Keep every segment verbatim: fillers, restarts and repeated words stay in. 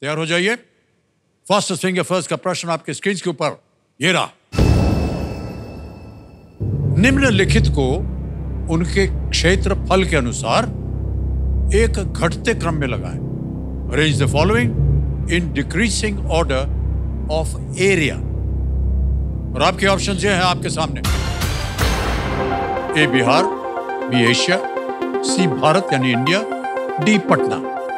तैयार हो जाइए। फर्स्ट फिंगर फर्स्ट का प्रश्न आपके स्क्रीन के ऊपर ये रहा। निम्नलिखित को उनके क्षेत्रफल के अनुसार एक घटते क्रम में लगाएं। Arrange the following in decreasing order of area. और आपके ऑप्शन ये हैं आपके सामने। A Bihar, B Asia, C Bharat यानी इंडिया, डी पटना।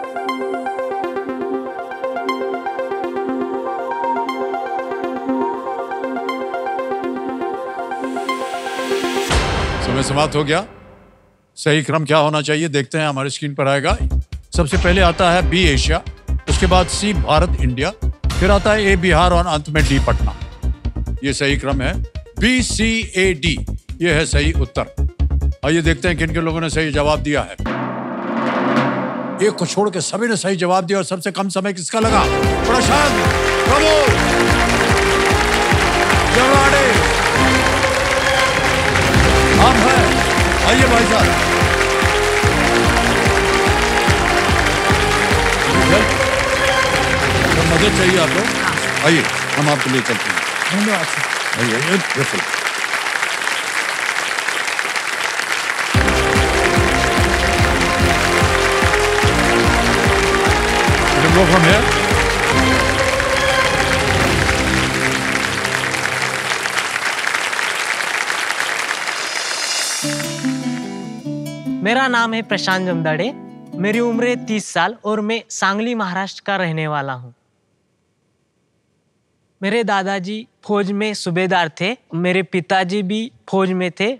समय समाप्त हो गया। सही क्रम क्या होना चाहिए देखते हैं, हमारे स्क्रीन पर आएगा। सबसे पहले आता है बी एशिया, उसके बाद सी भारत इंडिया, फिर आता है ए बिहार और अंत में डी पटना। ये सही क्रम है, बी सी ए डी, ये है सही उत्तर। आइए देखते हैं किन किन लोगों ने सही जवाब दिया है। एक को छोड़ के सभी ने सही जवाब दिया और सबसे कम समय किसका लगा? प्रशांत कपूर। हम हैं, आइए भाई साहब। मदद चाहिए आपको? आइए हम आपके लिए चलते हैं। धन्यवाद सर। आइए आइए बिल्कुल। Go from here. मेरा नाम है प्रशांत जमदाड़े। मेरी उम्र है तीस साल और मैं सांगली महाराष्ट्र का रहने वाला हूँ। मेरे दादाजी फौज में सूबेदार थे, मेरे पिताजी भी फौज में थे।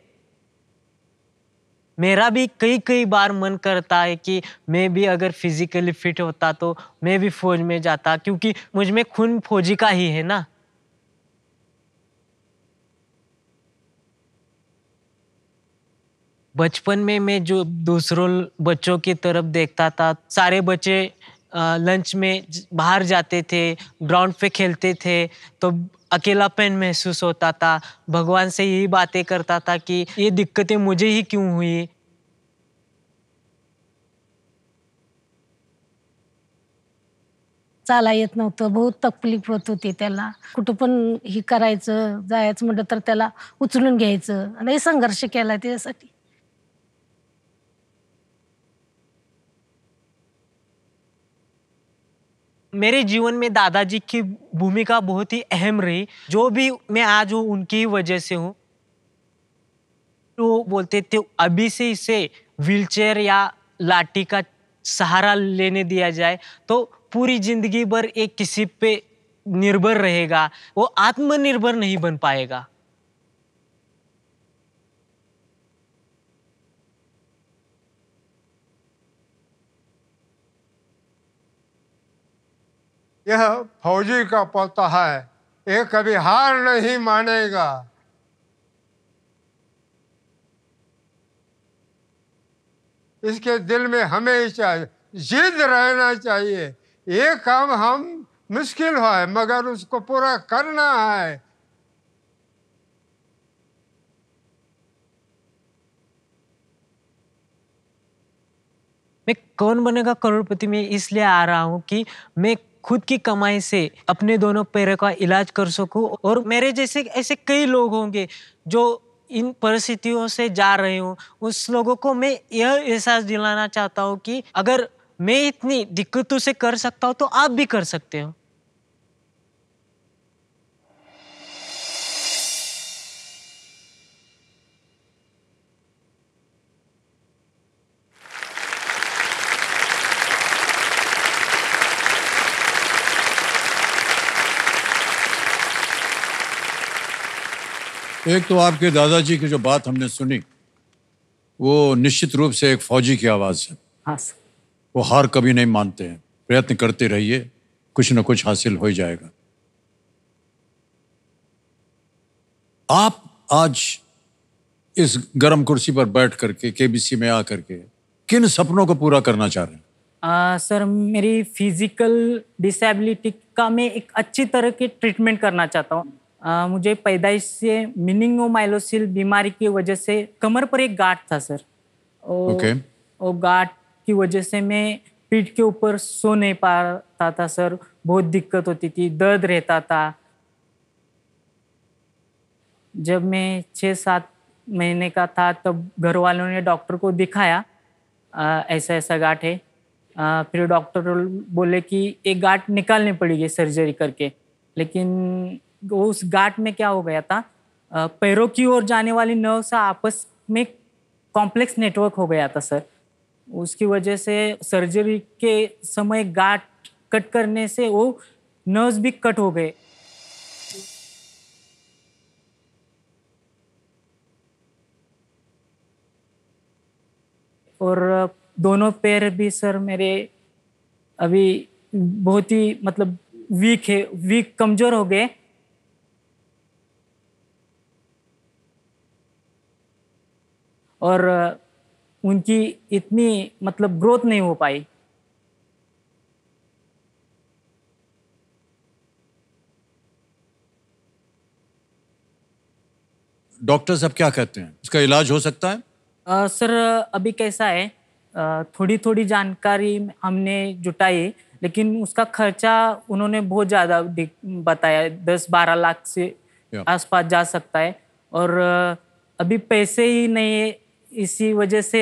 मेरा भी कई कई बार मन करता है कि मैं भी अगर फिजिकली फिट होता तो मैं भी फौज में जाता, क्योंकि मुझ में खून फौजी का ही है ना। बचपन में मैं जो दूसरों बच्चों की तरफ देखता था, सारे बच्चे लंच में बाहर जाते थे, ग्राउंड पे खेलते थे, तो अकेलापन महसूस होता था। भगवान से यही बातें करता था कि ये दिक्कतें मुझे ही क्यों हुई। चाला येत नव्हतं, बहुत तकलीफ होत होती त्याला। कुठं पण ही करायचं, जायचं म्हटलं तर त्याला उचलून घ्यायचं, आणि संघर्ष केला त्यासाठी। मेरे जीवन में दादाजी की भूमिका बहुत ही अहम रही। जो भी मैं आज हूँ उनकी ही वजह से हूँ। वो बोलते थे अभी से इसे व्हीलचेयर या लाठी का सहारा लेने दिया जाए तो पूरी जिंदगी भर एक किसी पे निर्भर रहेगा, वो आत्मनिर्भर नहीं बन पाएगा। यह फौजी का पोता है, ये कभी हार नहीं मानेगा। इसके दिल में हमेशा जिद रहना चाहिए। ये काम हम मुश्किल है मगर उसको पूरा करना है। मैं कौन बनेगा करोड़पति में इसलिए आ रहा हूँ कि मैं खुद की कमाई से अपने दोनों पैरों का इलाज कर सकूं, और मेरे जैसे ऐसे कई लोग होंगे जो इन परिस्थितियों से जा रहे हूँ। उस लोगों को मैं यह एहसास दिलाना चाहता हूँ कि अगर मैं इतनी दिक्कतों से कर सकता हूँ तो आप भी कर सकते हो। एक तो आपके दादाजी की जो बात हमने सुनी वो निश्चित रूप से एक फौजी की आवाज है। हाँ सर। वो हार कभी नहीं मानते हैं, प्रयत्न करते रहिए, कुछ न कुछ हासिल हो ही जाएगा। आप आज इस गर्म कुर्सी पर बैठ करके केबीसी में आ करके किन सपनों को पूरा करना चाह रहे हैं? आ, सर मेरी फिजिकल डिसेबिलिटी का मैं एक अच्छी तरह की ट्रीटमेंट करना चाहता हूँ। आ, मुझे पैदाइश से मेनिंगोमाइलोसिस बीमारी की वजह से कमर पर एक गांठ था सर। ओके। वो गांठ की वजह से मैं पीठ के ऊपर सो नहीं पाता था सर, बहुत दिक्कत होती थी, दर्द रहता था। जब मैं छः सात महीने का था तब घर वालों ने डॉक्टर को दिखाया, आ, ऐसा ऐसा गांठ है। आ, फिर डॉक्टर बोले कि एक गांठ निकालनी पड़ेगी सर्जरी करके, लेकिन उस गांठ में क्या हो गया था, आ, पैरों की ओर जाने वाली नर्व से आपस में कॉम्प्लेक्स नेटवर्क हो गया था सर। उसकी वजह से सर्जरी के समय गांठ कट करने से वो नर्व्स भी कट हो गए। और दोनों पैर भी सर मेरे अभी बहुत ही मतलब वीक है, वीक कमजोर हो गए। और उनकी इतनी मतलब ग्रोथ नहीं हो पाई। डॉक्टर साहब क्या कहते हैं, इसका इलाज हो सकता है? आ, सर अभी कैसा है, आ, थोड़ी थोड़ी जानकारी हमने जुटाई, लेकिन उसका खर्चा उन्होंने बहुत ज़्यादा बताया, दस बारह लाख से आसपास जा सकता है। और आ, अभी पैसे ही नहीं है, इसी वजह से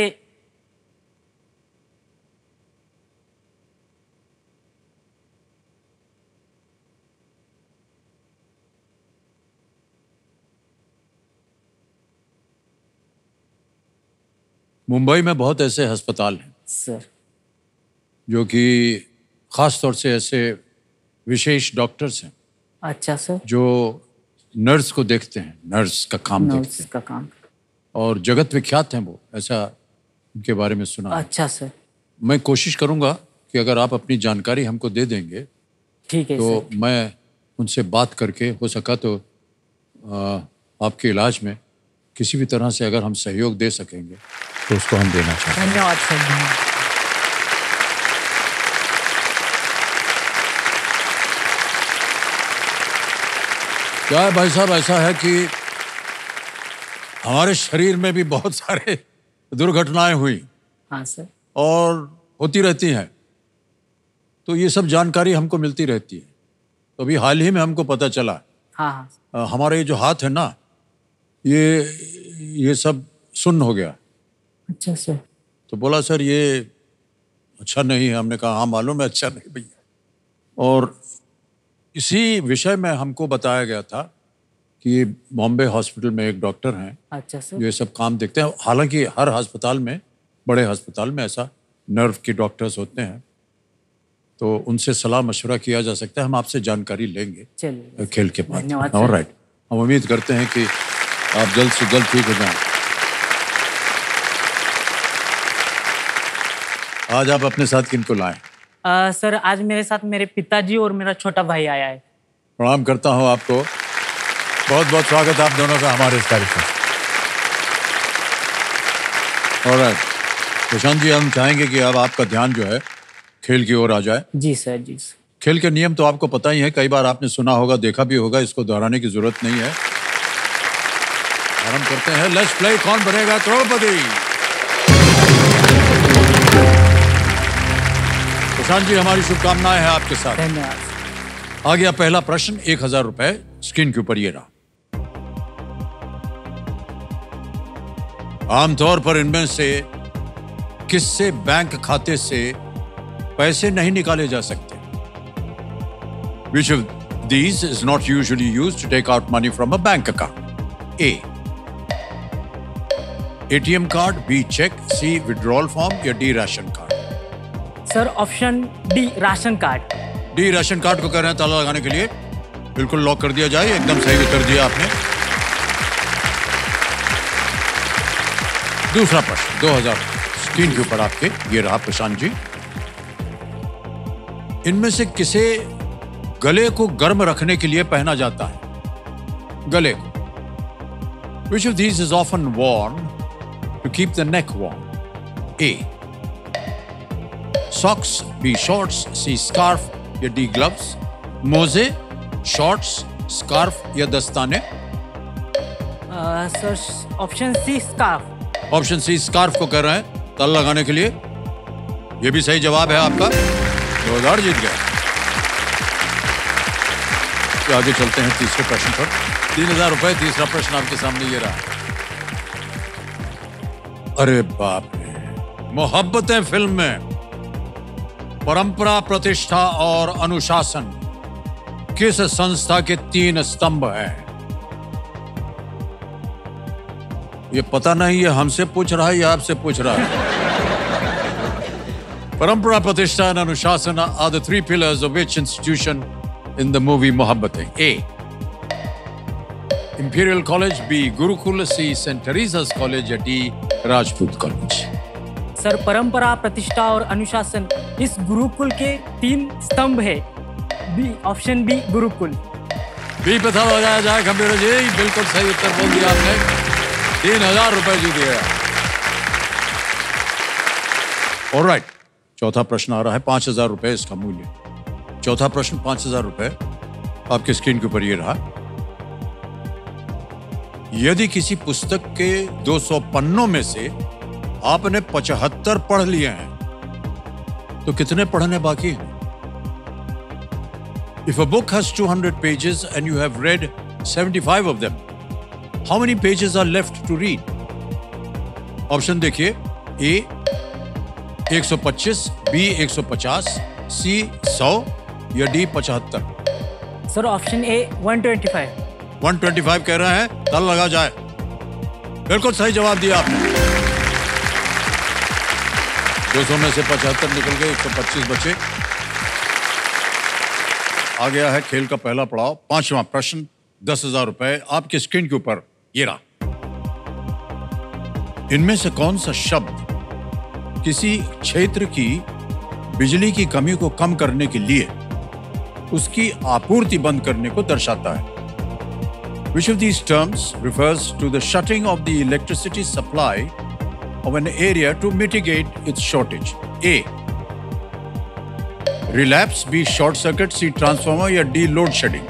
मुंबई में बहुत ऐसे अस्पताल हैं सर जो कि ख़ास तौर से ऐसे विशेष डॉक्टर्स हैं अच्छा सर, जो नर्स को देखते हैं, नर्स का काम देखते नर्स हैं, का काम। और जगत विख्यात हैं वो, ऐसा उनके बारे में सुना है। अच्छा सर, मैं कोशिश करूंगा कि अगर आप अपनी जानकारी हमको दे देंगे ठीक है तो सर। मैं उनसे बात करके हो सका तो आ, आपके इलाज में किसी भी तरह से अगर हम सहयोग दे सकेंगे तो उसको हम देना चाहते हैं। धन्यवाद सर, धन्यवाद। क्या है भाई साहब, ऐसा है कि हमारे शरीर में भी बहुत सारे दुर्घटनाएं हुई हाँ सर, और होती रहती हैं, तो ये सब जानकारी हमको मिलती रहती है। तो अभी हाल ही में हमको पता चला हाँ हाँ आ, हमारे ये जो हाथ है ना, ये ये सब सुन्न हो गया। अच्छा सर, तो बोला सर ये अच्छा नहीं है। हमने कहा हाँ मालूम है अच्छा नहीं भैया। और इसी विषय में हमको बताया गया था कि बॉम्बे हॉस्पिटल में एक डॉक्टर हैं अच्छा सर, जो ये सब काम देखते हैं। हालांकि हर अस्पताल में, बड़े अस्पताल में ऐसा नर्व के डॉक्टर्स होते हैं, तो उनसे सलाह मशवरा किया जा सकता है। हम आपसे जानकारी लेंगे चलिए खेल के बाद। धन्यवाद ऑल सर। राइट, हम उम्मीद करते हैं कि आप जल्द से जल्द ठीक हो जाएं। आज आप अपने साथ किनको लाएं? आ, सर आज मेरे साथ मेरे पिताजी और मेरा छोटा भाई आया है। प्रणाम करता हूं आपको, बहुत बहुत स्वागत आप दोनों का हमारे इस कार्यक्रम। ऑलराइट प्रशांत जी, हम चाहेंगे कि अब आपका ध्यान जो है खेल की ओर आ जाए। जी सर, जी सर। खेल के नियम तो आपको पता ही है, कई बार आपने सुना होगा, देखा भी होगा, इसको दोहराने की जरूरत नहीं है। आरंभ करते हैं, लेट्स प्ले कौन बनेगा करोड़पति। प्रशांत जी, हमारी शुभकामनाएं हैं आपके साथ। धन्यवाद। आ गया पहला प्रश्न, एक हजार रुपए स्क्रीन के ऊपर ये रहा। आमतौर पर इनमें से किससे बैंक खाते से पैसे नहीं निकाले जा सकते? Which of these is not usually used to take out money from a bank account? A. A T M card, B. check, C. withdrawal form या D. Ration card? Sir option D ration card. D ration card को कह रहे हैं ताला लगाने के लिए। बिल्कुल लॉक कर दिया जाए, एकदम सही उत्तर दिया आपने। दूसरा प्रश्न, दो हजार स्क्रीन के ऊपर आपके ये रहा प्रशांत जी। इनमें से किसे गले को गर्म रखने के लिए पहना जाता है? गले को। Which of these is often worn to keep the neck warm? A. Socks, B. shorts, C. scarf या D. gloves? मोजे, शॉर्ट्स, स्कार्फ या दस्ताने? आ, sir option C scarf. Option C scarf को कह रहे हैं ताला लगाने के लिए। ये भी सही जवाब है आपका। दो हजार जीत गए। तो आगे चलते हैं तीसरे प्रश्न पर। तीन हजार रुपए। तीसरा प्रश्न आपके सामने ये रहा। अरे बाप रे, मोहब्बतें फिल्म में परंपरा, प्रतिष्ठा और अनुशासन किस संस्था के तीन स्तंभ हैं? ये पता नहीं, ये हमसे पूछ रहा है या आपसे पूछ रहा है? परंपरा, प्रतिष्ठा and अनुशासन are the three pillars of which institution in the movie Mohabbatein? A. Imperial College, B. Gurukul, C. Saint Teresa's College या D. Rajput College? सर, परंपरा, प्रतिष्ठा और अनुशासन इस गुरुकुल के तीन स्तंभ है। B, option B, gurukul. B पे था लगाया जाए कंप्यूटर जी। बिल्कुल सही उत्तर बोल दिया आपने। तीन हजार रुपए जीत गया। ऑलराइट, चौथा प्रश्न आ रहा है। पांच हजार रुपए इसका मूल्य। चौथा प्रश्न पांच हजार रुपए आपके स्क्रीन के ऊपर ये रहा। यदि किसी पुस्तक के दो सौ पन्नों में से आपने पचहत्तर पढ़ लिए हैं तो कितने पढ़ने बाकी हैं? If a book has two hundred pages and you have read seventy-five of them, how many pages are left to read? Option देखिए। ए एक सौ पच्चीस, बी एक सौ पचास, सी सौ या डी पचहत्तर? सर, ऑप्शन ए एक सौ पच्चीस। एक सौ पच्चीस कह रहे हैं, ताला लगा जाए। बिल्कुल सही जवाब दिया आपने। दो सौ में से पचहत्तर निकल गए, एक सौ पच्चीस बचे। आ गया है खेल का पहला पड़ाव, पांचवा प्रश्न, दस हजार रुपए आपके स्क्रीन के ऊपर ये रहा। इनमें से कौन सा शब्द किसी क्षेत्र की बिजली की कमी को कम करने के लिए उसकी आपूर्ति बंद करने को दर्शाता है? Which of these terms refers to the shutting of the electricity supply of an area to mitigate its shortage? A. Relapse, B. Short circuit, C. Transformer या D. Load shedding?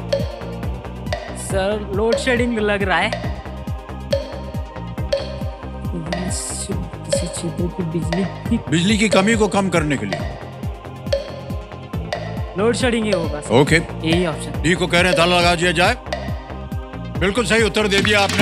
Sir, load shedding लग रहा है। किसी क्षेत्र की बिजली की बिजली की कमी को कम करने के लिए लोड शेडिंग ही होगा। ओके, यही ऑप्शन डी को कह रहे हैं, ताला लगा दिया जाए। बिल्कुल सही उत्तर दे दिया आपने।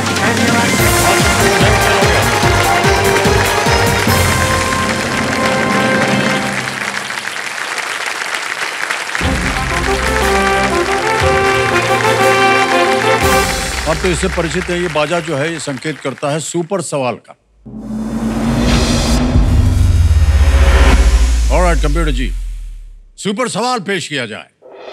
अब तो इससे परिचित है। ये बाजा जो है ये संकेत करता है सुपर सवाल का। ऑलराइट कंप्यूटर जी, सुपर सवाल पेश किया जाए।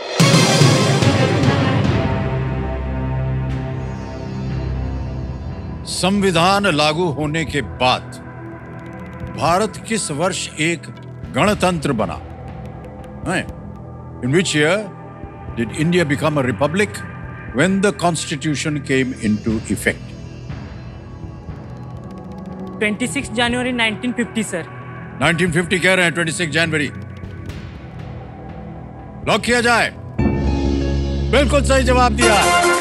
संविधान लागू होने के बाद भारत किस वर्ष एक गणतंत्र बना? In which year did India become a republic when the constitution came into effect? छब्बीस जनवरी उन्नीस सौ पचास सर। उन्नीस सौ पचास कह रहे हैं, छब्बीस जनवरी। लॉक किया जाए। बिल्कुल सही जवाब दिया।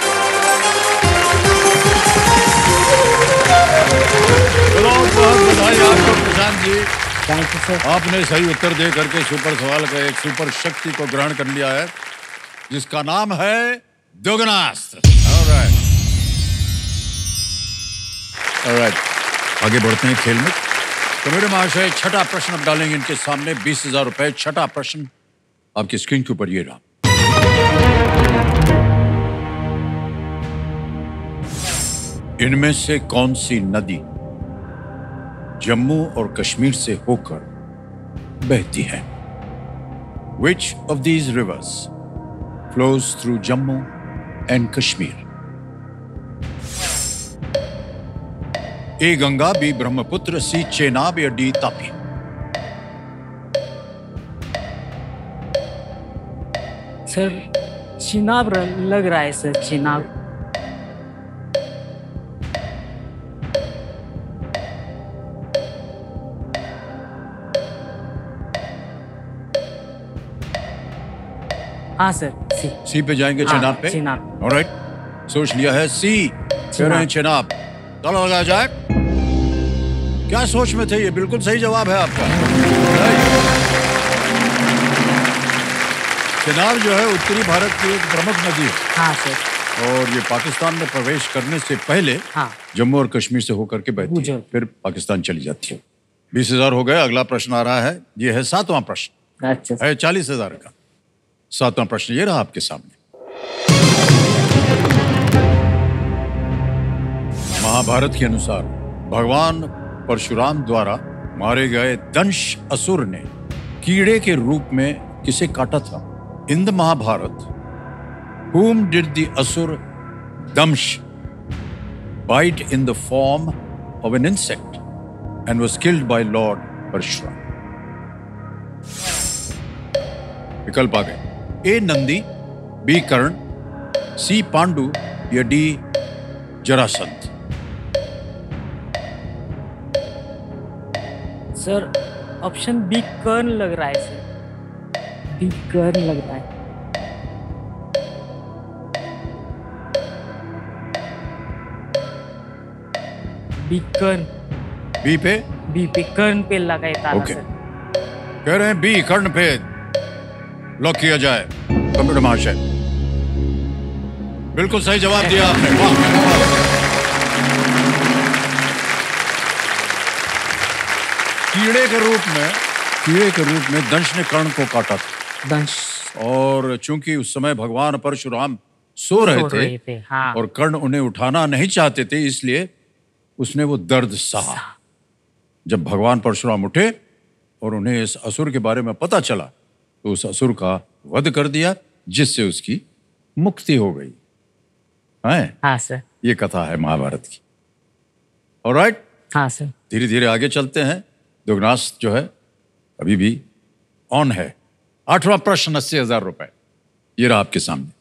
बहुत बहुत बधाई आपको Prashant ji. Thank you sir. आपने सही उत्तर दे करके सुपर सवाल का एक सुपर शक्ति को ग्रहण कर लिया है जिसका नाम है दोगुनास्त्र। ऑलराइट, ऑलराइट, आगे बढ़ते हैं खेल में। तो मेरे महाशय, छठा प्रश्न अब डालेंगे इनके सामने, बीस हजार रुपए। छठा प्रश्न आपकी स्क्रीन के ऊपर ये रहा। इनमें से कौन सी नदी जम्मू और कश्मीर से होकर बहती है? Which of these rivers flows through Jammu and Kashmir? A. Ganga, B. Brahmaputra, C. Chenab या D. तापी? सर, चिनाब लग रहा है सर, चिनाब। हाँ सर, सी। सी पे जाएंगे, हाँ, चेनाब पे। चेनाब। ऑलराइट, सोच लिया है। सी कह रहे हैं चेनाब। ताला लगाया जाए। क्या सोच में थे? ये बिल्कुल सही जवाब है आपका। चिनाब जो है उत्तरी भारत की एक प्रमुख नदी है। हाँ सर। और ये पाकिस्तान में प्रवेश करने से पहले हाँ। जम्मू और कश्मीर से होकर के बहती है, गुजर। फिर पाकिस्तान चली जाती है। बीस हजार हो गए। अगला प्रश्न आ रहा है, ये है सातवां प्रश्न, अच्छा सर। है चालीस हजार का। सातवां प्रश्न ये रहा आपके सामने। महाभारत के अनुसार भगवान परशुराम द्वारा मारे गए दंश असुर ने कीड़े के रूप में किसे काटा था? In the Mahabharata whom did the asur Damsh bite in the form of an insect and was killed by Lord Parshuram? विकल्प आ गए। A Nandi, B Karna, C Pandu या D Jarasandha. Sir option B Karna लग रहा है सर। बी कर्ण लग रहा है। बी कर्ण। बी पे? बी पे कर्ण पे लगाए ताला ओके। सर। कह रहे हैं बी कर्ण पे लॉक किया जाए कंप्यूटर महाशय। बिल्कुल सही जवाब दिया आपने। वाह। कीड़े के रूप में कीड़े के रूप में दंश ने कर्ण को काटा था। दंश। और चूंकि उस समय भगवान परशुराम सो रहे सो थे, रहे थे, हाँ। और कर्ण उन्हें उठाना नहीं चाहते थे, इसलिए उसने वो दर्द सहा। जब भगवान परशुराम उठे और उन्हें इस असुर के बारे में पता चला तो उस असुर का वध कर दिया, जिससे उसकी मुक्ति हो गई है। हाँ सर। ये कथा है महाभारत की। ऑलराइट, हाँ सर। धीरे धीरे आगे चलते हैं। दुगनास जो है अभी भी ऑन है। आठवां प्रश्न, अस्सी हजार रुपए ये रहा आपके सामने।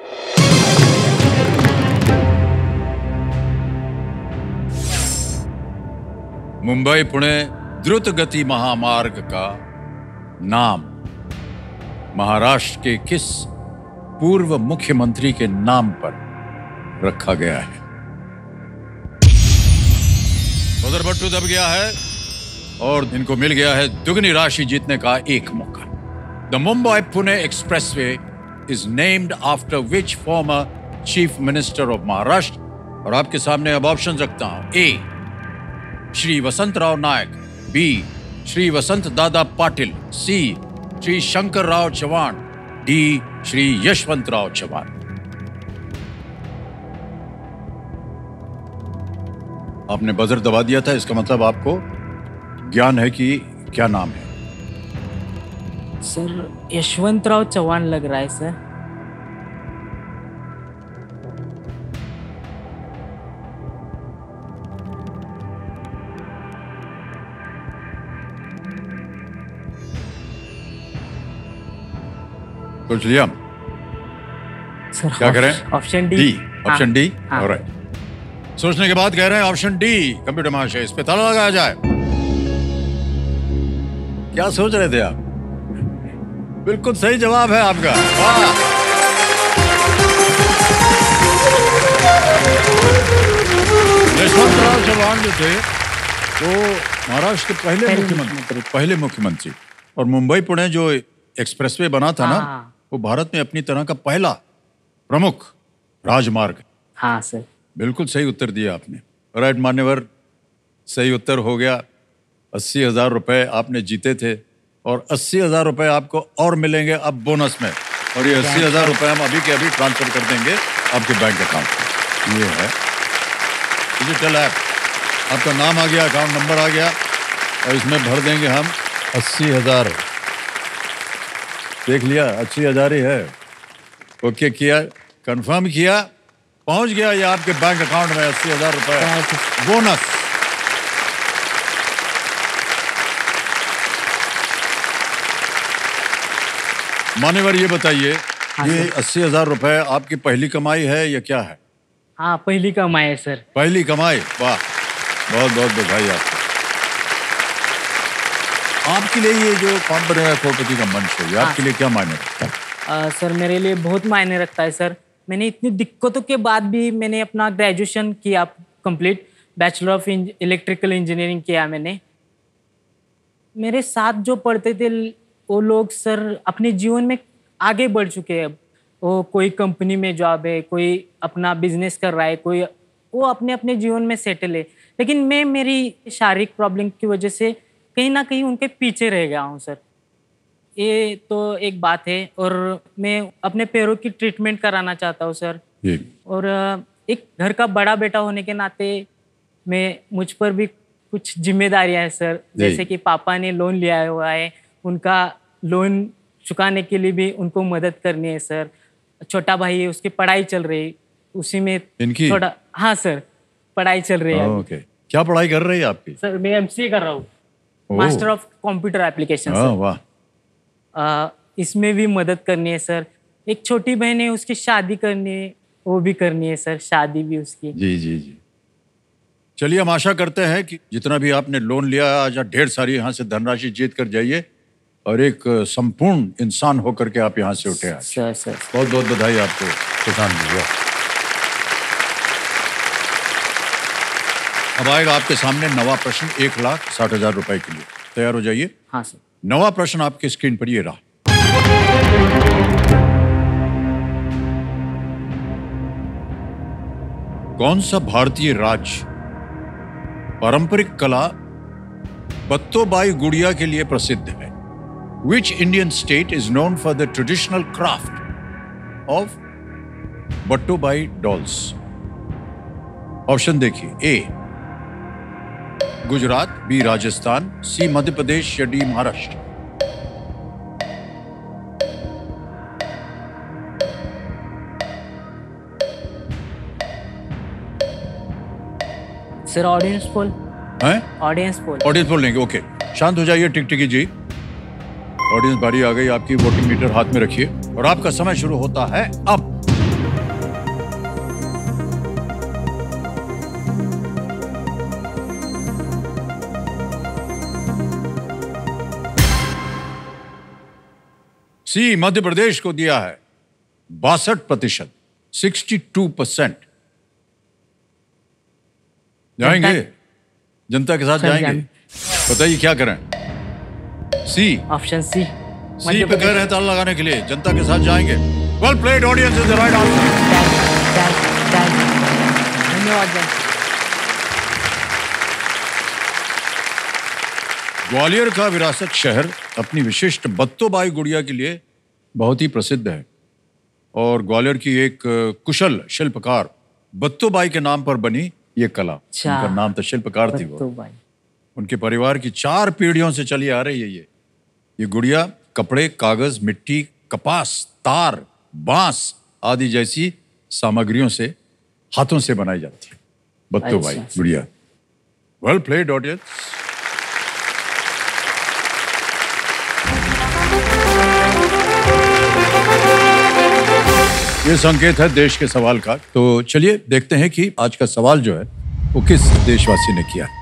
मुंबई पुणे द्रुत गति महामार्ग का नाम महाराष्ट्र के किस पूर्व मुख्यमंत्री के नाम पर रखा गया है? उधर बट्टू दब गया है और इनको मिल गया है दुगनी राशि जीतने का एक मौका। The Mumbai Pune expressway is named after which former chief minister of Maharashtra? और आपके सामने अब ऑप्शन रखता हूं। A Shri Vasantrao Naik, B Shri Vasant Dada Patil, C Shri Shankar Rao Chavan, D Shri Yashwant Rao Chavan. आपने बजर दबा दिया था, इसका मतलब आपको ज्ञान है कि क्या नाम है। सर यशवंतराव चव्हाण लग रहा है सर। सोच लिया? सर क्या करें? Option D. D. Option D. हाँ। ऑलराइट, सोचने के बाद कह रहे हैं ऑप्शन डी। कंप्यूटर महाशय, इस पे ताला लगाया जाए। क्या सोच रहे थे आप? बिल्कुल सही जवाब है आपका। वाह। यशवंतराव चव्हाण जो थे वो महाराष्ट्र के पहले पहले मुख्यमंत्री पहले मुख्यमंत्री और मुंबई पुणे जो एक्सप्रेसवे बना था ना, हाँ। वो भारत में अपनी तरह का पहला प्रमुख राजमार्ग। हाँ सर। बिल्कुल सही उत्तर दिया आपने। राइट मान्यवर, सही उत्तर हो गया। अस्सी हजार रुपए आपने जीते थे और अस्सी हजार रुपए आपको और मिलेंगे अब बोनस में। और ये अस्सी हजार रुपए हम अभी के अभी ट्रांसफर कर देंगे आपके बैंक अकाउंट में। ये है डिजिटल ऐप। आपका नाम आ गया, अकाउंट नंबर आ गया और इसमें भर देंगे हम अस्सी हजार। देख लिया, अस्सी हजार ही है। ओके किया, कंफर्म किया, पहुंच गया ये आपके बैंक अकाउंट में अस्सी हजार रुपए बोनस। मान्यवर ये बताइए, हाँ ये सर। अस्सी हजार रुपए आपकी पहली कमाई है या क्या है? हाँ पहली कमाई है सर। पहली कमाई, वाह, बहुत बहुत बधाई आपको। आपके लिए ये जो कौन बनेगा करोड़पति का मंच है, ये हाँ। आपके लिए क्या मायने रखता है? आ, सर मेरे लिए बहुत मायने रखता है सर। मैंने इतनी दिक्कतों के बाद भी मैंने अपना ग्रेजुएशन किया complete, bachelor of electrical engineering किया मैंने। मेरे साथ जो पढ़ते थे वो लोग सर अपने जीवन में आगे बढ़ चुके हैं। अब वो कोई कंपनी में जॉब है, कोई अपना बिजनेस कर रहा है, कोई वो अपने अपने जीवन में सेटल है, लेकिन मैं मेरी शारीरिक प्रॉब्लम की वजह से कहीं ना कहीं उनके पीछे रह गया हूँ सर। ये तो एक बात है। और मैं अपने पैरों की ट्रीटमेंट कराना चाहता हूँ सर। और एक घर का बड़ा बेटा होने के नाते मैं मुझ पर भी कुछ जिम्मेदारियां हैं सर। जैसे कि पापा ने लोन लिया हुआ है, उनका लोन चुकाने के लिए भी उनको मदद करनी है सर। छोटा भाई है, उसकी पढ़ाई चल रही है, उसी में इनकी थोड़ा। हाँ सर, पढ़ाई चल रही है। ओके, क्या पढ़ाई कर रही है आपकी? सर मैं एमसीए कर रहा हूँ, master of computer application sir. वाह। आ, इसमें भी मदद करनी है सर। एक छोटी बहन है, उसकी शादी करनी है, वो भी करनी है सर, शादी भी उसकी। जी जी जी। चलिए, हम आशा करते हैं कि जितना भी आपने लोन लिया है, आज ढेर सारी यहाँ से धनराशि जीत कर जाइए और एक संपूर्ण इंसान होकर के आप यहाँ से उठे आज। सर सर बहुत बहुत बधाई आपको किसान जी। अब आएगा आपके सामने नवा प्रश्न, एक लाख साठ हजार रुपए के लिए। तैयार हो जाइए। हाँ सर। नवा प्रश्न आपकी स्क्रीन पर ये रहा। कौन सा भारतीय राज्य पारंपरिक कला बत्तोबाई गुड़िया के लिए प्रसिद्ध है? Which Indian state is known for the traditional craft of Battobai dolls? ऑप्शन देखिए। A Gujarat, B Rajasthan, C Madhya Pradesh या D Maharashtra. Sir audience poll. हैं? ऑडियंस पोल। ऑडियंस पोल लेंगे। ओके, शांत हो जाइए टिकटिकी जी। ऑडियंस बारी आ गई आपकी। वोटिंग मीटर हाथ में रखिए और आपका समय शुरू होता है अब। सी मध्य प्रदेश को दिया है बासठ प्रतिशत, सिक्सटी टू परसेंट। जाएंगे जनता के साथ जाएंगे। बताइए क्या करें? सी। Option C. सी पे कह रहे हैं ताला लगाने के लिए। जनता के साथ जाएंगे। Well played, audience is the right answer. धन्यवाद। ग्वालियर का विरासत शहर अपनी विशिष्ट बत्तोबाई गुड़िया के लिए बहुत ही प्रसिद्ध है और ग्वालियर की एक कुशल शिल्पकार बत्तोबाई के नाम पर बनी ये कला। उनका नाम तो शिल्पकार थी वो। उनके परिवार की चार पीढ़ियों से चली आ रही है ये ये गुड़िया कपड़े, कागज, मिट्टी, कपास, तार, बांस आदि जैसी सामग्रियों से हाथों से बनाई जाती है बत्तोबाई गुड़िया। Well played audience. ये संकेत है देश के सवाल का। तो चलिए देखते हैं कि आज का सवाल जो है वो किस देशवासी ने किया है।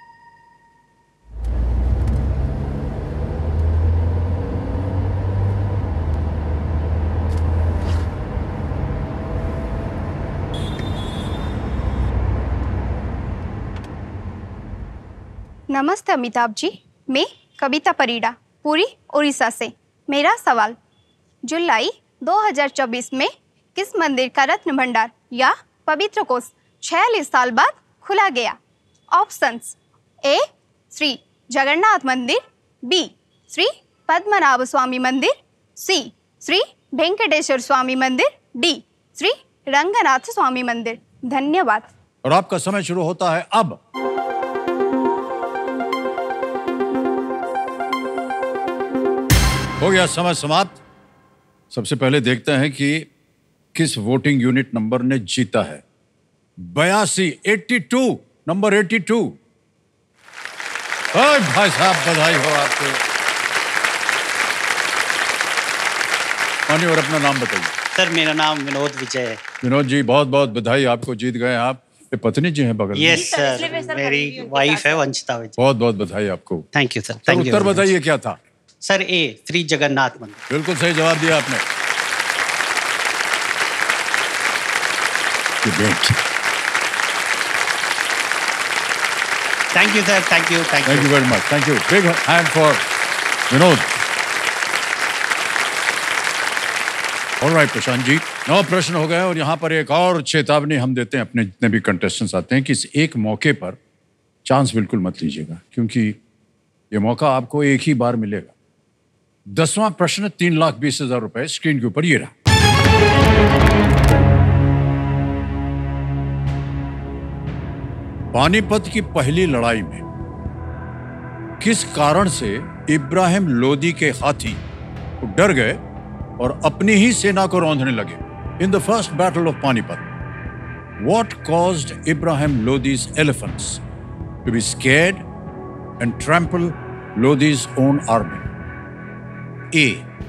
नमस्ते अमिताभ जी, मैं कविता परिड़ा, पुरी उड़ीसा से। मेरा सवाल, जुलाई दो हज़ार चौबीस में किस मंदिर का रत्न भंडार या पवित्र कोष छियालीस साल बाद खुला गया? ऑप्शंस: ए श्री जगन्नाथ मंदिर, बी श्री पद्मनाभ स्वामी मंदिर, सी श्री वेंकटेश्वर स्वामी मंदिर, डी श्री रंगनाथ स्वामी मंदिर। धन्यवाद। और आपका समय शुरू होता है अब। हो गया समय समाप्त। सबसे पहले देखते हैं कि किस वोटिंग यूनिट नंबर ने जीता है। बयासी, eighty two, number eighty two. भाई साहब बधाई हो आपको। मानिए और अपना नाम बताइए। सर मेरा नाम विनोद विजय है। विनोद जी बहुत बहुत बधाई, आपको जीत गए आप। ये पत्नी जी हैं बगल में। यस सर, मेरी वाइफ है वंशिता विजय। बहुत बहुत बधाई आपको। Thank you sir. सर उत्तर बताइए क्या था? सर ए श्री जगन्नाथ मंदिर। बिल्कुल सही जवाब दिया आपने। Thank you sir, thank you, thank thank you. You very much, thank you. Big hand for Vinod. Alright Prashant ji, नौ प्रश्न हो गए और यहाँ पर एक और चेतावनी हम देते हैं अपने जितने भी कंटेस्टेंट्स आते हैं कि इस एक मौके पर चांस बिल्कुल मत लीजिएगा, क्योंकि ये मौका आपको एक ही बार मिलेगा। दसवां प्रश्न, तीन लाख बीस हजार रुपए स्क्रीन के ऊपर ये रहा। पानीपत की पहली लड़ाई में किस कारण से इब्राहिम लोदी के हाथी डर गए और अपनी ही सेना को रौंदने लगे? In the first battle of Panipat, what caused Ibrahim Lodi's elephants to be scared and trample Lodi's own army? A.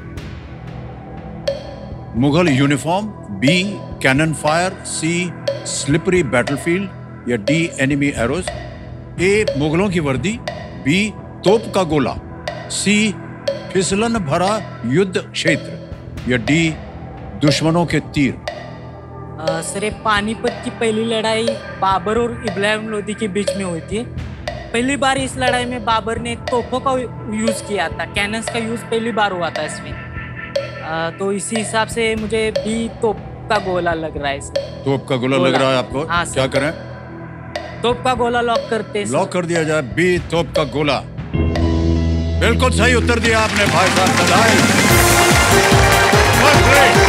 Mughal uniform, B. Cannon fire, C. Slippery battlefield या D. Enemy arrows? A. मुगलों की वर्दी, B. तोप का गोला, C. फिसलन भरा युद्ध क्षेत्र या D. दुश्मनों के तीर। अ, सर ये पानीपत की पहली लड़ाई बाबर और इब्राहिम लोदी के बीच में हुई थी। पहली बार इस लड़ाई में बाबर ने तोपों का यूज किया था, कैनन्स का यूज पहली बार हुआ था इसमें। अ, तो इसी हिसाब से मुझे बी तोप का गोला लग रहा है इसमें। तोप का गोला लग रहा है आपको? हाँ सर। क्या करें? तोप का गोला लॉक करते हैं सर। लॉक कर दिया जाए। बी तोप का गोला। बिल्कुल सही उत्तर दिया आपने भाई साहब, बधाई। First grade।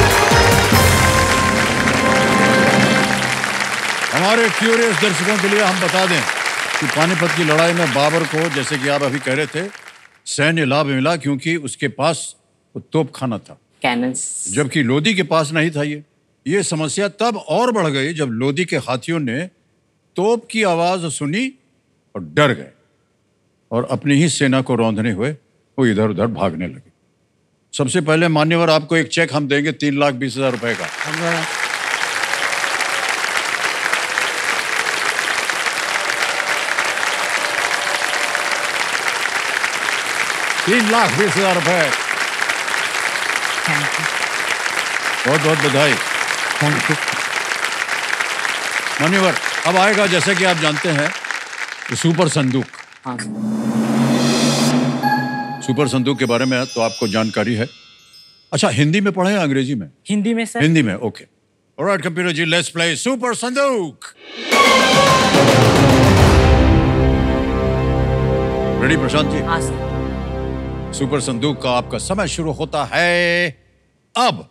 हमारे क्यूरियस दर्शकों के लिए हम बता दें कि पानीपत की लड़ाई में बाबर को, जैसे कि आप अभी कह रहे थे, सैन्य लाभ मिला क्योंकि उसके पास वो तोप खाना था, कैनन्स, जबकि लोदी के पास नहीं था। ये ये समस्या तब और बढ़ गई जब लोदी के हाथियों ने तोप की आवाज सुनी और डर गए और अपनी ही सेना को रौंदने हुए वो इधर उधर भागने लगे। सबसे पहले मान्यवर आपको एक चेक हम देंगे तीन लाख बीस हजार रुपए का। तीन लाख बीस हजार रुपए। बहुत बहुत बधाई। Thank you. मान्यवर, अब आएगा जैसे कि आप जानते हैं कि सुपर संदूक। हाँ सुपर संदूक के बारे में तो आपको जानकारी है। अच्छा, हिंदी में पढ़े या अंग्रेजी में? हिंदी में सर। हिंदी में, okay. Alright computer ji, let's play super संदूक। रेडी प्रशांत जी? हाँ सर। सुपर संदूक का आपका समय शुरू होता है अब।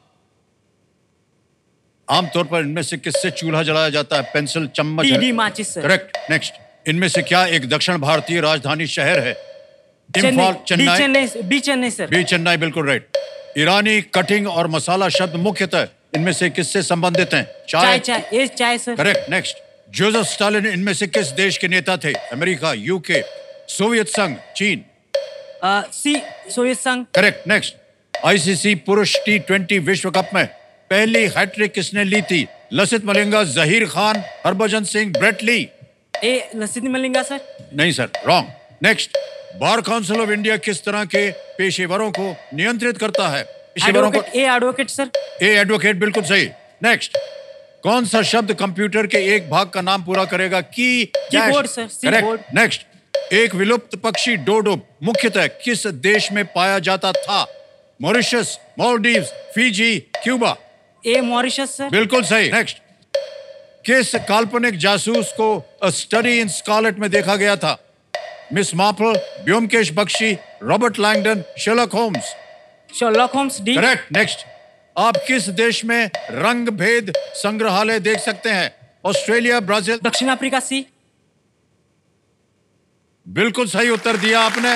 आमतौर पर इनमें से किससे चूल्हा जलाया जाता है? पेंसिल, चम्मच? डी डी माचिस सर। करेक्ट। नेक्स्ट, इनमें से क्या एक दक्षिण भारतीय राजधानी शहर है? Imphal, Chennai? Chennai, B Chennai sir. B Chennai, बिल्कुल राइट। ईरानी कटिंग और मसाला शब्द मुख्यतः इनमें से किससे संबंधित हैं? चाय, चाय, ये चाय sir. Correct. Next, Joseph Stalin इनमें से किस देश के नेता थे? अमेरिका, यूके, सोवियत संघ, चीन? अ, सी सोवियत संघ। करेक्ट। नेक्स्ट, आईसीसी पुरुष टी ट्वेंटी विश्व कप में पहली हैट्रिक किसने ली थी? Lasith Malinga, Zaheer Khan, Harbhajan Singh, Brett Lee? A Lasith Malinga sir. नहीं sir, wrong. Next, bar council of India किस तरह के पेशेवरों को नियंत्रित करता है? पेशेवरों को? Advocate, A advocate sir. A advocate, बिल्कुल सही। नेक्स्ट, कौन सा शब्द कंप्यूटर के एक भाग का नाम पूरा करेगा? की keyboard sir, keyboard. Correct. Next, एक विलुप्त पक्षी डोडो मुख्यतः किस देश में पाया जाता था? Mauritius, Maldives, Fiji, Cuba? A Mauritius sir. बिल्कुल सही। नेक्स्ट, किस काल्पनिक जासूस को अ स्टडी इन स्कारलेट में देखा गया था? Miss Marple, Byomkesh Bakshi, Robert Langdon, Sherlock Holmes? Sherlock Holmes, D. Correct. Next, आप किस देश में रंग भेद संग्रहालय देख सकते हैं? Australia, Brazil? दक्षिण अफ्रीका, सी। बिल्कुल सही उत्तर दिया आपने।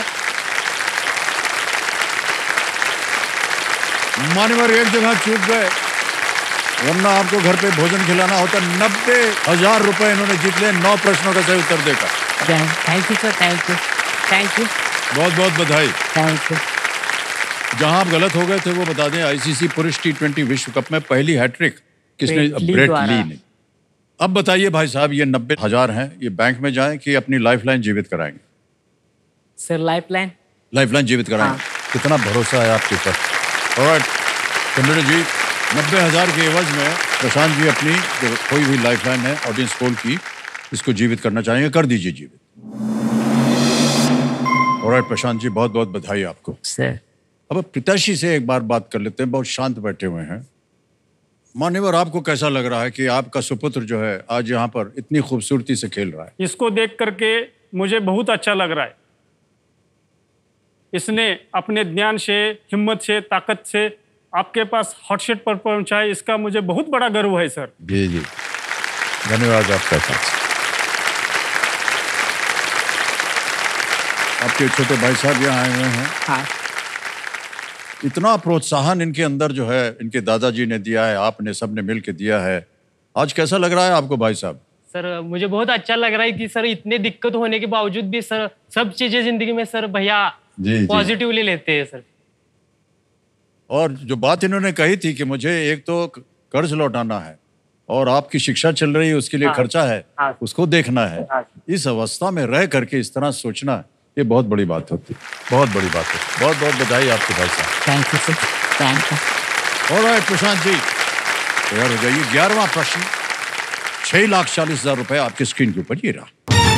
मान्यवर एक जगह चूक गए, वरना आपको घर पे भोजन खिलाना होता। नब्बे हजार रुपए इन्होंने जीत लिए नौ प्रश्नों का सही उत्तर देकर। Thank you sir, thank you, thank you, बहुत बहुत बधाई। Thank you. जहां आप गलत हो गए थे वो बता दें, आईसीसी पुरुष टी ट्वेंटी विश्व कप में पहली हैट्रिक किसने? ब्रेट ली ब्रेट द्वारा। ली ने। अब बताइए भाई साहब, ये नब्बे हजार हैं, ये बैंक में जाएं कि अपनी लाइफलाइन जीवित कराएंगे? Sir lifeline. लाइफलाइन जीवित कराएंगे। हाँ। कितना भरोसा है आपके ऊपर। ऑलराइट कंप्यूटर जी, नब्बे हजार के एवज में प्रशांत जी अपनी जो खोई हुई लाइफलाइन है ऑडियंस पोल की, इसको जीवित करना चाहेंगे। कर दीजिए जीवित। ऑलराइट प्रशांत जी, बहुत बहुत बधाई आपको। सर अब पिताश्री से एक बार बात कर लेते हैं, बहुत शांत बैठे हुए हैं। मान्यवर, आपको कैसा लग रहा है कि आपका सुपुत्र जो है आज यहाँ पर इतनी खूबसूरती से खेल रहा है? इसको देख करके मुझे बहुत अच्छा लग रहा है। इसने अपने ज्ञान से, हिम्मत से, ताकत से आपके पास हॉट सीट पर पहुंचा है, इसका मुझे बहुत बड़ा गर्व है सर। जी जी, धन्यवाद आपका सर। आपके छोटे भाई साहब यहाँ आए हुए हैं। हाँ इतना प्रोत्साहन इनके अंदर जो है इनके दादाजी ने दिया है, आपने सबने मिल के दिया है। आज कैसा लग रहा है आपको भाई साहब? सर मुझे बहुत अच्छा लग रहा है कि सर इतने दिक्कत होने के बावजूद भी सर सब चीजें जिंदगी में सर भैया जी, जी। पॉजिटिवली लेते हैं सर। और जो बात इन्होंने कही थी कि मुझे एक तो कर्ज लौटाना है और आपकी शिक्षा चल रही है, उसके लिए हाँ, खर्चा है, हाँ, उसको देखना है। हाँ, इस अवस्था में रह करके इस तरह सोचना, ये बहुत बड़ी बात होती है, बहुत बड़ी बात है। बहुत बहुत बधाई आपके भाई साहब। Thank you sir, thank you. Alright Prashant ji, तैयार हो जाइए। ग्यारहवां प्रश्न, छह लाख चालीस हजार रुपए आपके स्क्रीन के ऊपर ये रहा।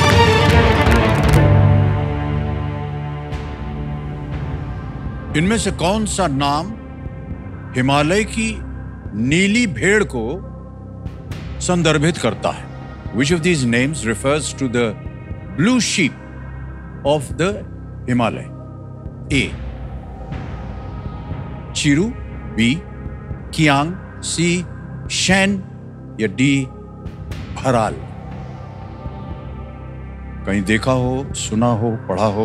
इनमें से कौन सा नाम हिमालय की नीली भेड़ को संदर्भित करता है? Which of these names refers to the blue sheep of the Himalaya? A. Chiru, B. Kiang, C. शैन या D. भराल? कहीं देखा हो, सुना हो, पढ़ा हो?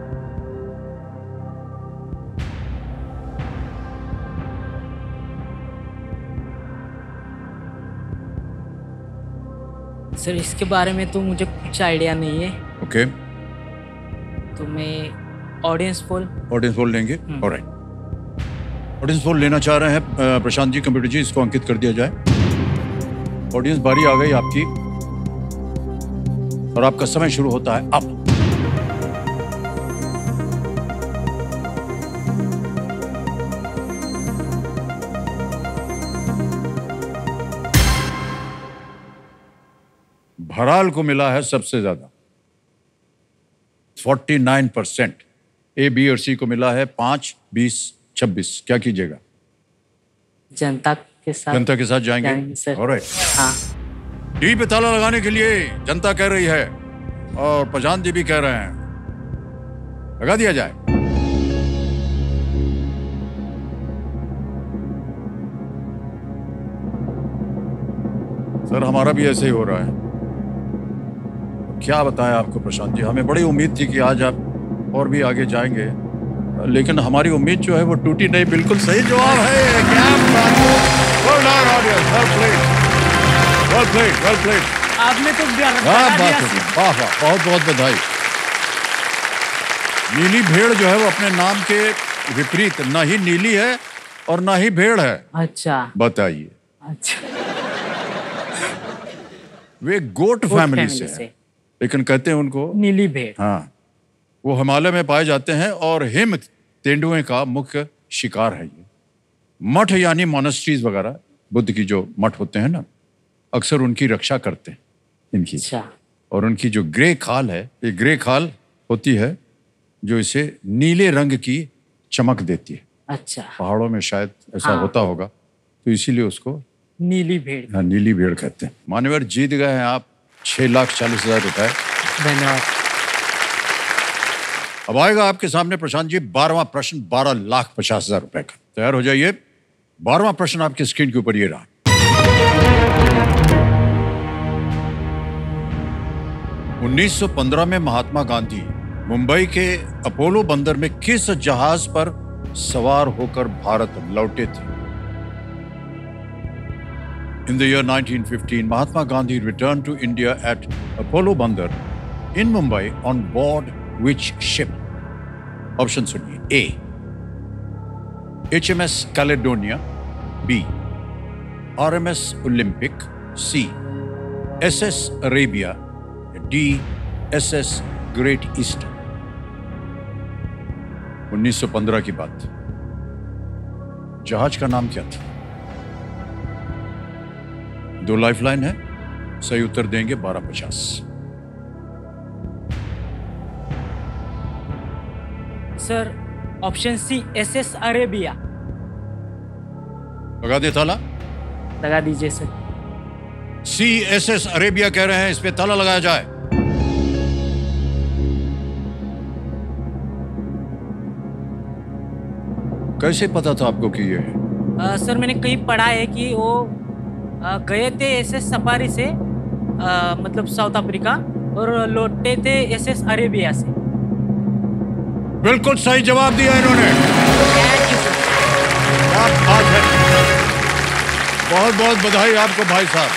सर इसके बारे में तो मुझे कुछ आइडिया नहीं है, ओके, तो मैं ऑडियंस पोल ऑडियंस पोल लेंगे। ऑलराइट, ऑडियंस पोल लेना चाह रहे हैं अ, प्रशांत जी, कंप्यूटर जी, इसको अंकित कर दिया जाए। ऑडियंस बारी आ गई आपकी और आपका समय शुरू होता है अब। भराल को मिला है सबसे ज्यादा उनचास परसेंट। ए, बी और सी को मिला है पांच, बीस, छब्बीस। क्या कीजिएगा? जनता के साथ जनता के साथ जाएंगे। जाएंगे, सर। ऑलराइट, हाँ डी पे ताला लगाने के लिए जनता कह रही है और प्रशांत जी भी कह रहे हैं, लगा दिया जाए। सर हमारा भी ऐसे ही हो रहा है। क्या बताएं आपको प्रशांत जी, हमें बड़ी उम्मीद थी कि आज आप और भी आगे जाएंगे, लेकिन हमारी उम्मीद जो है वो टूटी नहीं। बिल्कुल सही जवाब है। क्या बात है। Well done, audience. Well played. Well played. Well played. आपने तो क्या बता बात दिया है। सर। वाह वाह, बहुत बहुत बधाई। नीली भेड़ जो है वो अपने नाम के विपरीत ना ही नीली है और ना ही भेड़ है। अच्छा बताइए। अच्छा वे गोट गोट फैमिली फैमिली से से। है, लेकिन कहते हैं उनको नीली भेड़। हाँ, वो हिमालय में पाए जाते हैं और हिम तेंदुए का मुख्य शिकार है ये। मठ यानी मोनेस्ट्रीज वगैरह, बुद्ध की जो मठ होते हैं ना, अक्सर उनकी रक्षा करते हैं इनकी। अच्छा और उनकी जो ग्रे खाल है, ये ग्रे खाल होती है जो इसे नीले रंग की चमक देती है। अच्छा पहाड़ों में शायद ऐसा हाँ। होता होगा, तो इसीलिए उसको नीली भेड़। हाँ, नीली भेड़ कहते हैं। मान्यवर, जीत गए हैं आप छह लाख चालीस हजार रुपए। धन्यवाद। अब आएगा आपके सामने प्रशांत जी बारहवां प्रश्न, बारह लाख पचास हजार रुपए का। तैयार हो जाइए। बारहवां प्रश्न आपकी स्क्रीन के ऊपर ये रहा। उन्नीस सौ पंद्रह में महात्मा गांधी मुंबई के अपोलो बंदर में किस जहाज पर सवार होकर भारत लौटे थे? In the year nineteen fifteen, Mahatma Gandhi returned to India at Apollo Bandar in Mumbai on board which ship? Option सुनिए। A. H M S Caledonia, B. R M S Olympic, C. S S Arabia, D. S S Great Eastern। उन्नीस सौ पंद्रह की बात। जहाज का नाम क्या था? दो लाइफलाइन है, सही उत्तर देंगे बारह पचास। Sir option C S S Arabia. लगा दे ताला। लगा दीजिए sir. C S S Arabia कह रहे हैं, इस पे ताला लगाया जाए। कैसे पता था आपको कि ये है? आ, सर मैंने कहीं पढ़ा है कि वो आ, गए थे एस एस सफारी से आ, मतलब साउथ अफ्रीका और लौटे थे एस एस अरेबिया से। बिल्कुल सही जवाब दिया इन्होंने। क्या बात है, बहुत बहुत बधाई आपको भाई साहब।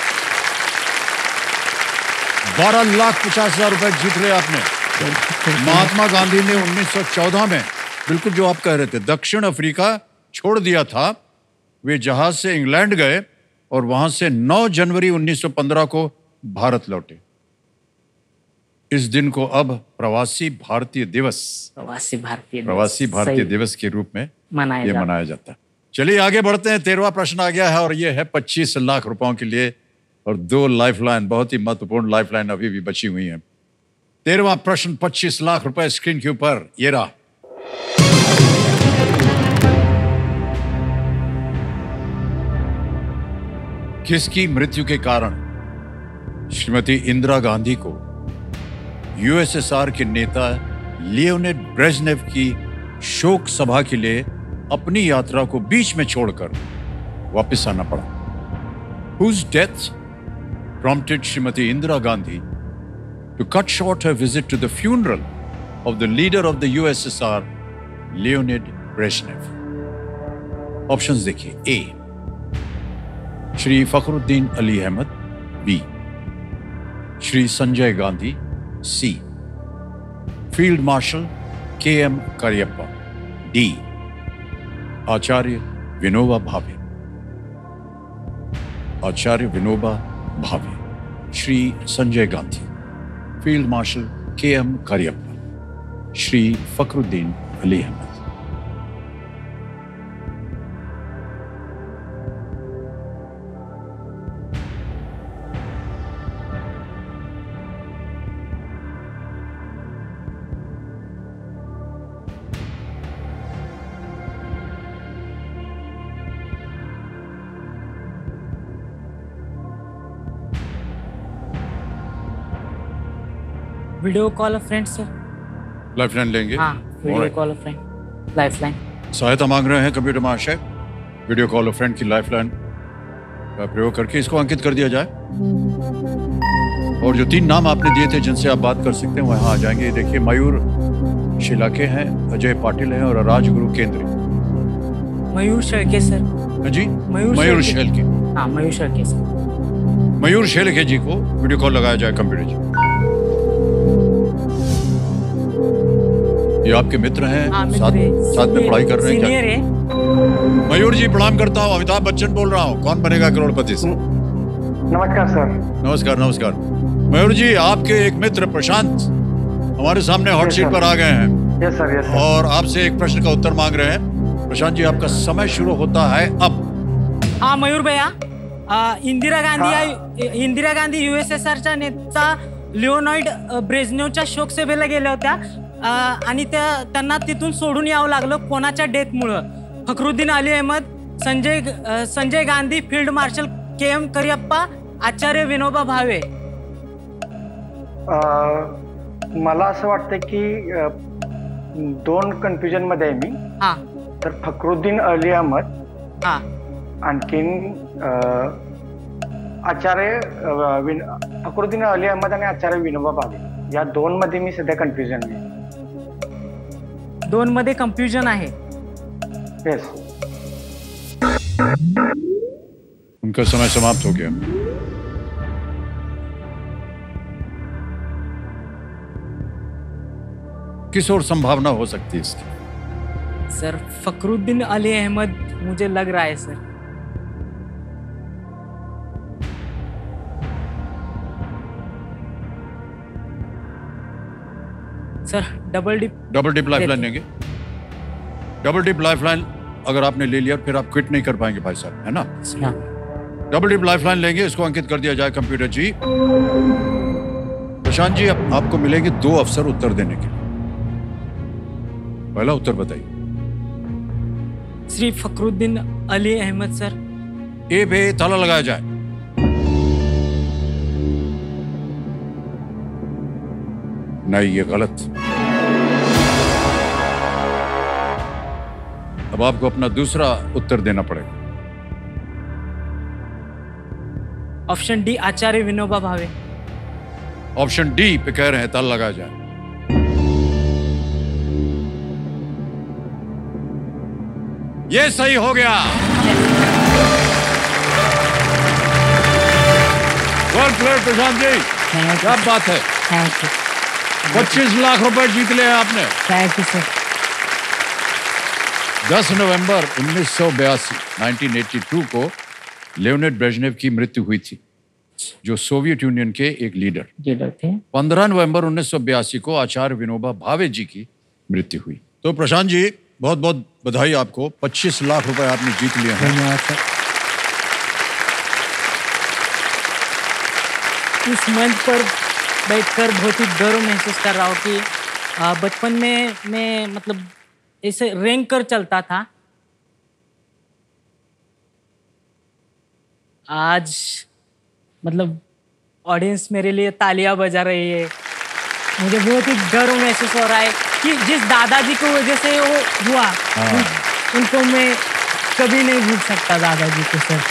बारह लाख पचास हजार रुपए जीत रहे आपने। महात्मा गांधी ने उन्नीस सौ चौदह में, बिल्कुल जो आप कह रहे थे, दक्षिण अफ्रीका छोड़ दिया था। वे जहाज से इंग्लैंड गए और वहां से नौ जनवरी उन्नीस सौ पंद्रह को भारत लौटे। इस दिन को अब प्रवासी भारतीय दिवस प्रवासी भारतीय प्रवासी भारतीय दिवस के रूप में मनाया ये मनाया जाता है। चलिए आगे बढ़ते हैं। तेरहवां प्रश्न आ गया है और ये है पच्चीस लाख रुपयों के लिए और दो लाइफलाइन, बहुत ही महत्वपूर्ण लाइफलाइन अभी भी बची हुई है। तेरहवां प्रश्न, पच्चीस लाख रुपए स्क्रीन के ऊपर, ये रहा। किसकी मृत्यु के कारण श्रीमती इंदिरा गांधी को यूएसएसआर के नेता लियोनिड ब्रेजनेव की शोक सभा के लिए अपनी यात्रा को बीच में छोड़कर वापस आना पड़ा? Whose death prompted Shrimati Indira Gandhi to cut short her visit to the funeral of the leader of the U S S R, Leonid Brezhnev? Options देखिए। A Shri Fakhruddin Ali Ahmed, B Shri Sanjay Gandhi, C field marshal K M Cariappa, D Acharya Vinoba Bhave. Acharya Vinoba Bhave, Shri Sanjay Gandhi, field marshal K M Cariappa, Shri Fakhruddin Ali Ahmed. Video call friend sir. Lifeline लेंगे? हाँ, video call friend lifeline. सहायता मांग रहे हैं computer महाशय। Video call friend की lifeline का प्रयोग करके इसको अंकित कर दिया जाए और जो तीन नाम आपने दिए थे जिनसे आप बात कर सकते हैं वो यहाँ आ जाएंगे। ये देखिए, मयूर शिलाके हैं, अजय पाटिल हैं और राजगुरु केंद्रे। मयूर शेलके सर। हाँ जी, मयूर मयूर शेलके। हाँ, मयूर शेलके सर। मयूर शेलके जी को वीडियो कॉल लगाया जाए कंप्यूटर जी। ये आपके मित्र हैं? हाँ, मित्र साथ, हैं। साथ में पढ़ाई कर रहे हैं सीनियर क्या? है। मयूर जी प्रणाम करता हूँ, अमिताभ बच्चन बोल रहा हूँ, कौन बनेगा करोड़पति से। नमस्कार सर। नमस्कार नमस्कार। मयूर जी, आपके एक मित्र प्रशांत हमारे सामने हॉट सीट पर आ गए हैं। Yes sir, yes sir. और आपसे एक प्रश्न का उत्तर मांग रहे हैं। प्रशांत जी, आपका समय शुरू होता है अब। हाँ मयूर भैया, अ, इंदिरा गांधी या इंदिरा गांधी युएसएसआरच्या नेता लिओनॉइड ब्रेझनेवच्या शोक सभेला गेल्या होत्या अ, आणि त्या त्यांना तिथून सोडून यावं लागलं कोणाच्या डेथमुळं? फखरुद्दीन अली अहमद, संजय अ, Sanjay Gandhi, field marshal K M Cariappa, Acharya Vinoba Bhave. अ, मला असं वाटतं की अ, दोन कन्फ्युजन मध्ये आहे मी। हा, तर फखरुद्दीन अली अहमद, हा, आणखीन अ, आचार्य अ, विन फखरुद्दीन अली अहमद आणि आचार्य विनोबा भावे, या दोन मध्ये मी सध्या कन्फ्युजन आहे। दोन मध्ये कन्फ्युजन आहे। यस। उनका समय समाप्त हो गया। किस और संभावना हो सकती है इसकी? सर फखरुद्दीन अली अहमद मुझे लग रहा है सर। Sir double dip double dip lifeline लेंगे? डबल डिप लाइफलाइन अगर आपने ले लिया फिर आप क्विट नहीं कर पाएंगे भाई साहब, है ना? हाँ। डबल डिप लाइफलाइन लेंगे, इसको अंकित कर दिया जाए कंप्यूटर जी। प्रशांत जी, आप, आपको मिलेंगे दो अवसर उत्तर देने के लिए। पहला उत्तर बताइए। श्री फखरुद्दीन अली अहमद सर। ए पे ताला लगाया जाए। नहीं, ये गलत। अब आपको अपना दूसरा उत्तर देना पड़ेगा। ऑप्शन डी आचार्य विनोबा भावे। ऑप्शन डी पे कह रहे हैं ताला लगाया जाए। ये सही हो गया। वेल प्लेड प्रशांत जी, क्या बात है। Thank you. पच्चीस लाख रुपए जीत लिए आपने। Thank you sir. दस नवंबर उन्नीस सौ बयासी उन्नीस सौ बयासी को लियोनिड ब्रेजनेव की मृत्यु हुई थी, जो सोवियत यूनियन के एक लीडर लीडर थे। पंद्रह नवंबर उन्नीस सौ बयासी को आचार्य विनोबा भावे जी की मृत्यु हुई। तो प्रशांत जी, बहुत बहुत बधाई आपको। पच्चीस लाख रुपए आपने जीत लिए हैं। धन्यवाद सर। इस मंच पर बैठकर बहुत ही गर्व महसूस कर रहा हूँ कि आ, बचपन में मैं मतलब ऐसे रैंक कर चलता था। आज मतलब ऑडियंस मेरे लिए तालियां बजा रही है। मुझे बहुत ही गर्व महसूस हो रहा है कि जिस दादाजी की वजह से वो हुआ, उन, उनको मैं कभी नहीं भूल सकता दादाजी को सर।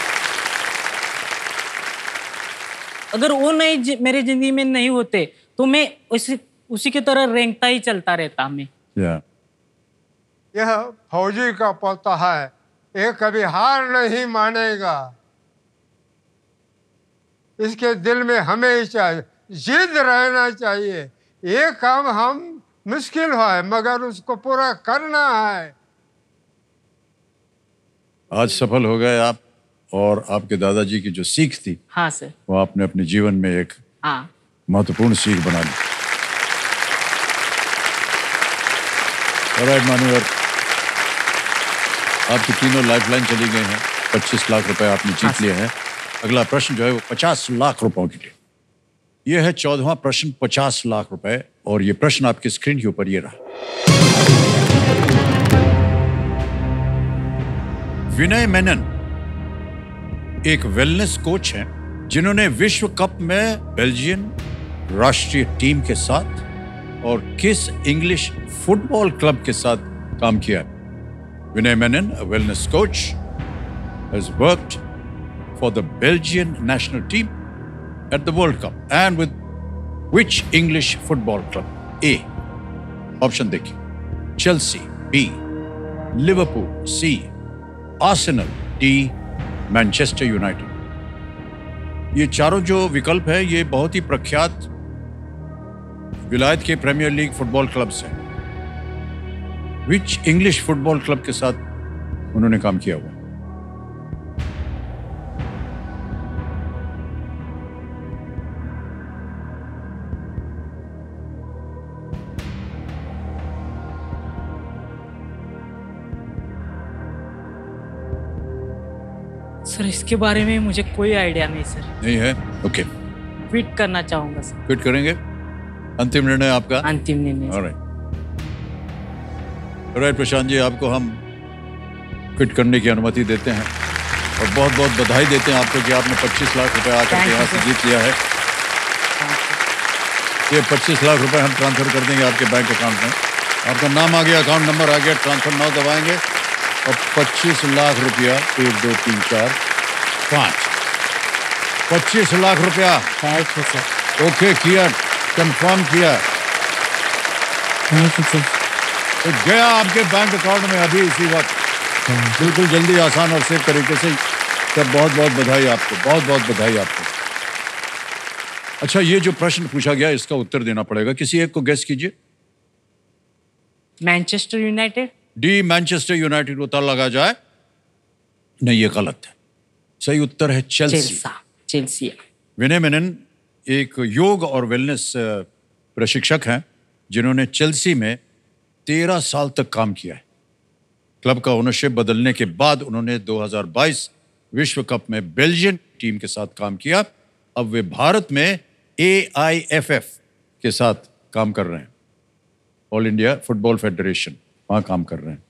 अगर वो नहीं मेरी जिंदगी में नहीं होते तो मैं उसी उसी की तरह रेंगता ही चलता रहता मैं। yeah. यह फौजी का पोता है, ये कभी हार नहीं मानेगा। इसके दिल में हमेशा जिद रहना चाहिए। ये काम हम मुश्किल है मगर उसको पूरा करना है। आज सफल हो गए आप, और आपके दादाजी की जो सीख थी, हाँ सर, वो आपने अपने जीवन में एक हाँ महत्वपूर्ण सीख बना ली। ऑलराइट मान्यवर, आपकी तीनों लाइफलाइन चली गई हैं। पच्चीस लाख रुपए आपने जीत लिए हैं। अगला प्रश्न जो है वो पचास लाख रुपयों के लिए। यह है चौदहवां प्रश्न, पचास लाख रुपए, और ये प्रश्न आपकी स्क्रीन के ऊपर ये रहा। विनय मेनन एक वेलनेस कोच हैं जिन्होंने विश्व कप में बेल्जियन राष्ट्रीय टीम के साथ और किस इंग्लिश फुटबॉल क्लब के साथ काम किया। Vinay Menon, a wellness coach, has worked for the Belgian national team at the World Cup and with which English football club? A. Option देखिए, Chelsea, B. Liverpool, C. Arsenal, D. Manchester United. ये चारों जो विकल्प है ये बहुत ही प्रख्यात विलायत के प्रीमियर लीग फुटबॉल क्लब्स हैं। विच इंग्लिश फुटबॉल क्लब के साथ उन्होंने काम किया हुआ? सर इसके बारे में मुझे कोई आइडिया नहीं सर। नहीं है? ओके, क्विट करना चाहूंगा सर। क्विट करेंगे? अंतिम निर्णय आपका? अंतिम निर्णय। ऑलराइट, ऑलराइट प्रशांत जी, आपको हम क्विट करने की अनुमति देते हैं और बहुत बहुत बधाई देते हैं आपको कि आपने पच्चीस लाख रुपए आकर के यहाँ से जीत लिया है। ये पच्चीस लाख रुपए हम ट्रांसफर कर देंगे आपके बैंक अकाउंट में। आपका नाम आ गया, अकाउंट नंबर आ गया, ट्रांसफर नाउ दबाएंगे और पच्चीस लाख रुपया, एक दो तीन चार पाँच, पच्चीस लाख रुपया थैंक यू सर। ओके किया, कंफर्म किया, थैंक यू सर। तो गया आपके बैंक अकाउंट में अभी इसी वक्त, बिल्कुल जल्दी, आसान और सेफ तरीके से। तब बहुत बहुत बधाई आपको, बहुत बहुत बधाई आपको। अच्छा, ये जो प्रश्न पूछा गया इसका उत्तर देना पड़ेगा, किसी एक को गेस कीजिए। Manchester United. D, Manchester United को ताला लगा जाए। नहीं, ये गलत है। सही उत्तर है चेल्सी। चेल्सी। विनय मेनन एक योग और वेलनेस प्रशिक्षक हैं जिन्होंने चेल्सी में तेरह साल तक काम किया है। क्लब का ओनरशिप बदलने के बाद उन्होंने दो हज़ार बाईस विश्व कप में बेल्जियन टीम के साथ काम किया। अब वे भारत में ए आई एफ एफ के साथ काम कर रहे हैं। ऑल इंडिया फुटबॉल फेडरेशन, वहाँ काम कर रहे हैं।